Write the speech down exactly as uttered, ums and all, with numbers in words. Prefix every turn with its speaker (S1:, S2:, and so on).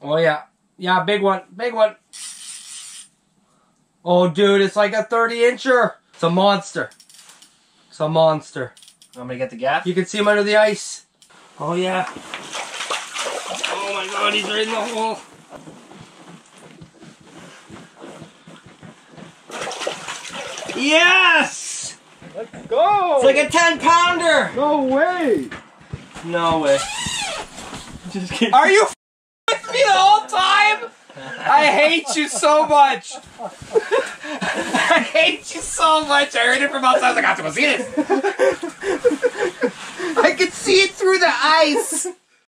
S1: Oh yeah. Yeah, big one. Big one. Oh dude, it's like a thirty incher. It's a monster. It's a monster.
S2: Want me to get the gaff?
S1: You can see him under the ice. Oh yeah. Oh my god, he's right in the hole. Yes!
S3: Let's go!
S1: It's like a ten pounder!
S3: No way!
S1: No way.
S3: Just kidding.
S1: Are you with me the whole time? I hate you so much. I hate you so much. I heard it from outside. I was like, I have to go see this. I could see it through the ice.